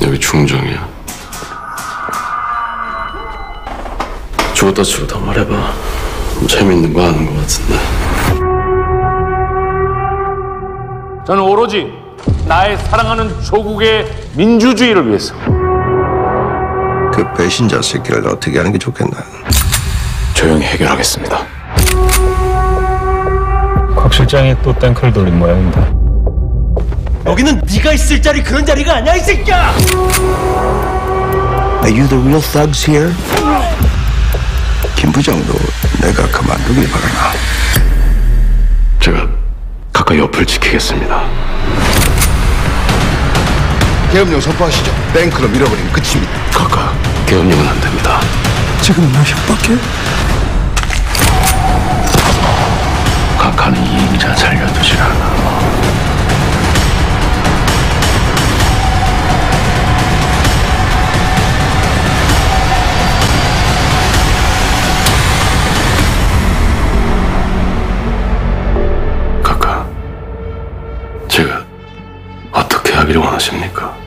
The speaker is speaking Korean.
여기 중정이야. 죽었다 치고 더 말해봐. 재밌는 거 아는 거 같은데. 저는 오로지 나의 사랑하는 조국의 민주주의를 위해서. 그 배신자 새끼를 어떻게 하는 게 좋겠나? 조용히 해결하겠습니다. 곽 실장이 또 땡크를 돌린 모양입니다. 여기는 네가 있을 자리 그런 자리가 아니야 이 새끼야! Are you the real thugs here? 김 부장도 내가 그만두길 바라나. 제가 가까이 옆을 지키겠습니다. 계엄령 선포하시죠. 뱅크로 밀어버리면 끝입니다. 가까 계엄령은 안 됩니다. 지금 나 협박해? 각하는 이임자 살려두질 않아. 각하, 제가 어떻게 하기를 원하십니까?